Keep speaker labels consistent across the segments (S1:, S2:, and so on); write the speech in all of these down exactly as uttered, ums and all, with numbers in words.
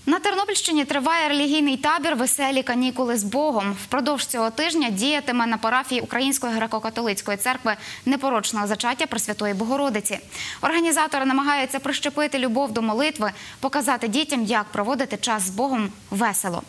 S1: На Тернопільщині триває релігійний табір «Веселі канікули з Богом». Впродовж цього тижня діятиме на парафії Української греко-католицької церкви непорочного зачаття Пресвятої Богородиці. Організатори намагаються прищепити любов до молитви, показати дітям, як проводити час з Богом весело.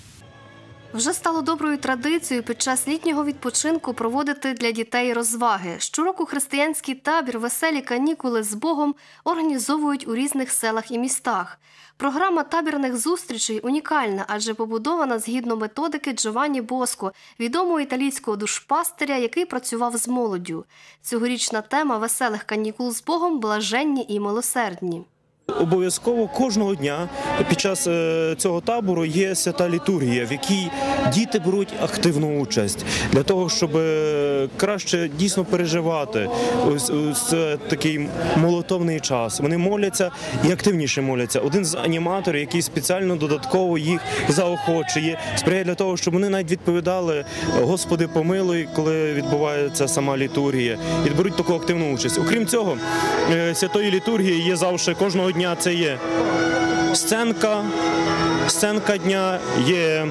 S2: Вже стало доброю традицією під час літнього відпочинку проводити для дітей розваги. Щороку християнський табір «Веселі канікули з Богом» організовують у різних селах і містах. Програма табірних зустрічей унікальна, адже побудована згідно методики Джованні Боско, відомого італійського душпастиря, який працював з молоддю. Цьогорічна тема «Веселих канікул з Богом» – «Блаженні і милосердні».
S3: Обов'язково кожного дня під час цього табору є свята літургія, в якій діти беруть активну участь для того, щоб краще дійсно переживати ось, ось такий молитовний час. Вони моляться і активніше моляться. Один з аніматорів, який спеціально додатково їх заохочує, сприяє для того, щоб вони навіть відповідали «Господи, помилуй», коли відбувається сама літургія, і беруть таку активну участь. Окрім цього, святої літургії є завжди кожного дня. Це є сценка, сценка дня, є,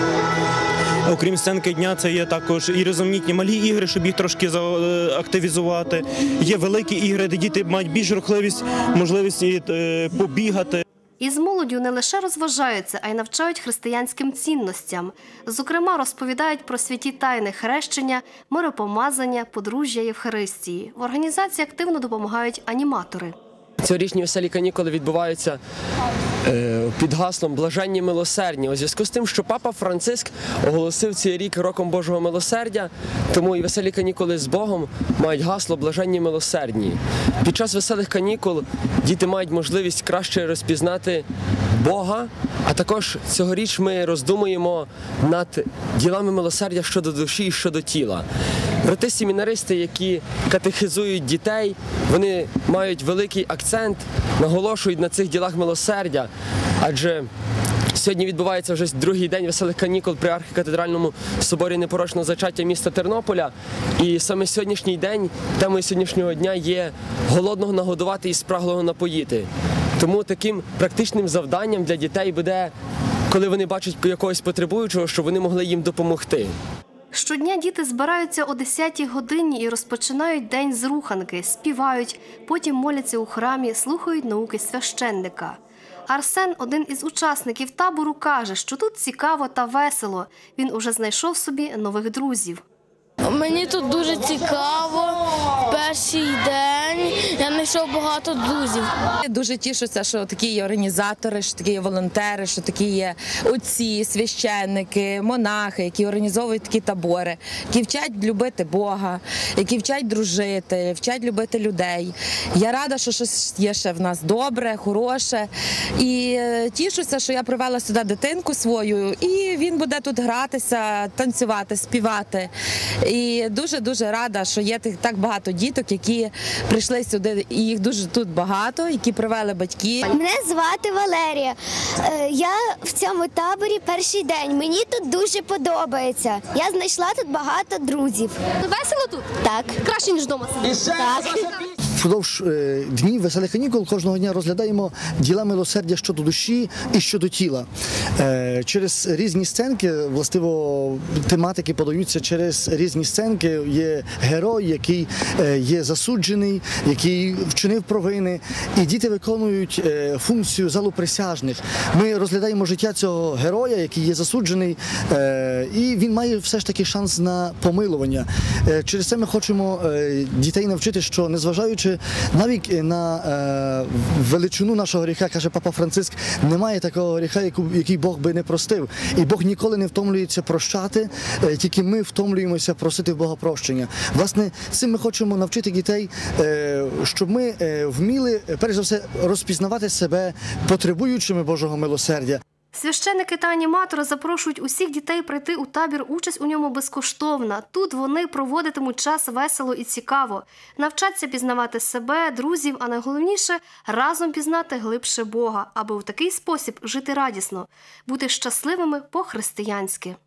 S3: окрім сценки дня, це є також і різноманітні малі ігри, щоб їх трошки активізувати. Є великі ігри, де діти мають більш рухливість, можливість побігати.
S2: Із молоддю не лише розважаються, а й навчають християнським цінностям. Зокрема, розповідають про святі тайни хрещення, миропомазання, подружжя Євхаристії. В організації активно допомагають аніматори.
S4: Цьогорічні веселі канікули відбуваються під гаслом «Блаженні милосердні». У зв'язку з тим, що Папа Франциск оголосив цей рік роком Божого милосердя, тому і веселі канікули з Богом мають гасло «Блаженні милосердні». Під час веселих канікул діти мають можливість краще розпізнати Бога, а також цьогоріч ми роздумуємо над ділами милосердя щодо душі і щодо тіла. Брати-семінаристи, які катехизують дітей, вони мають великий акцент, наголошують на цих ділах милосердя, адже сьогодні відбувається вже другий день веселих канікул при архікатедральному соборі непорочного зачаття міста Тернополя. І саме сьогоднішній день, темою сьогоднішнього дня є голодного нагодувати і спраглого напоїти. Тому таким практичним завданням для дітей буде, коли вони бачать якогось потребуючого, щоб вони могли їм допомогти.
S2: Щодня діти збираються о десятій годині і розпочинають день з руханки, співають, потім моляться у храмі, слухають науки священника. Арсен, один із учасників табору, каже, що тут цікаво та весело. Він уже знайшов собі нових друзів.
S5: Мені тут дуже цікаво. Перший день я знайшов багато друзів.
S6: Дуже тішуся, що такі є організатори, що такі є волонтери, що такі є отці, священники, монахи, які організовують такі табори, які вчать любити Бога, які вчать дружити, вчать любити людей. Я рада, що щось є ще в нас добре, хороше. І тішуся, що я привела сюди дитинку свою, і він буде тут гратися, танцювати, співати. І дуже-дуже рада, що є так багато діток, які прийшли сюди, і їх дуже тут багато, які привели батьки.
S7: Мене звати Валерія. Я в цьому таборі перший день. Мені тут дуже подобається. Я знайшла тут багато друзів.
S5: Весело тут?
S7: Так.
S5: Краще, ніж вдома.
S7: Так.
S8: Впродовж днів веселих канікул кожного дня розглядаємо діла милосердя щодо душі і щодо тіла. Через різні сценки, властиво тематики подаються через різні сценки. Є герой, який є засуджений, який вчинив провини, і діти виконують функцію залу присяжних. Ми розглядаємо життя цього героя, який є засуджений, і він має все ж таки шанс на помилування. Через це ми хочемо дітей навчити, що незважаючи навіть на е, величину нашого гріха, каже Папа Франциск, немає такого гріха, який Бог би не простив. І Бог ніколи не втомлюється прощати, е, тільки ми втомлюємося просити в Бога прощення. Власне, цим ми хочемо навчити дітей, е, щоб ми е, вміли, перш за все, розпізнавати себе потребуючими Божого милосердя.
S2: Священники та аніматори запрошують усіх дітей прийти у табір, участь у ньому безкоштовна. Тут вони проводитимуть час весело і цікаво. Навчаться пізнавати себе, друзів, а найголовніше – разом пізнати глибше Бога, аби у такий спосіб жити радісно, бути щасливими по-християнськи.